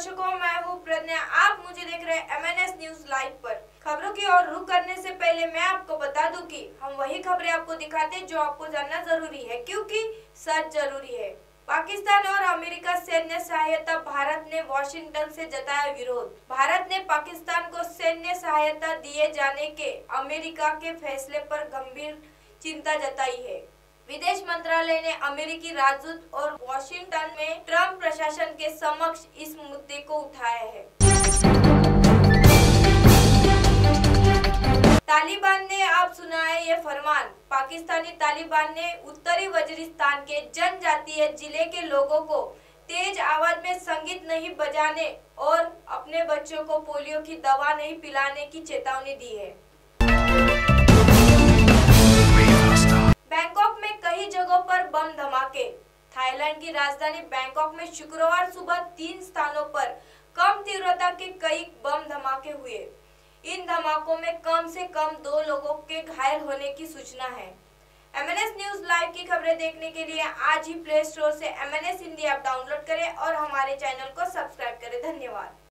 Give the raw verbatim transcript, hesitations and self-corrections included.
दर्शकों, मैं हूँ प्रज्ञा। आप मुझे देख रहे हैं M N S news live पर। खबरों की ओर रुख करने से पहले मैं आपको बता दूं कि हम वही खबरें आपको दिखाते हैं जो आपको जानना जरूरी है, क्योंकि सच जरूरी है। पाकिस्तान और अमेरिका सैन्य सहायता, भारत ने वॉशिंगटन से जताया विरोध। भारत ने पाकिस्तान को सैन्य सहायता दिए जाने के अमेरिका के फैसले पर गंभीर चिंता जताई है। विदेश मंत्रालय ने अमेरिकी राजदूत और वॉशिंगटन में ट्रंप प्रशासन के समक्ष इस मुद्दे को उठाया है। तालिबान ने अब सुनाया ये फरमान। पाकिस्तानी तालिबान ने उत्तरी वजीरिस्तान के जनजातीय जिले के लोगों को तेज आवाज में संगीत नहीं बजाने और अपने बच्चों को पोलियो की दवा नहीं पिलाने की चेतावनी दी है। बैंकॉक में कई जगहों पर बम धमाके। थाईलैंड की राजधानी बैंकॉक में शुक्रवार सुबह तीन स्थानों पर कम तीव्रता के कई बम धमाके हुए। इन धमाकों में कम से कम दो लोगों के घायल होने की सूचना है। M N S news live की खबरें देखने के लिए आज ही प्ले स्टोर से M N S Hindi app download करें और हमारे चैनल को सब्सक्राइब करें। धन्यवाद।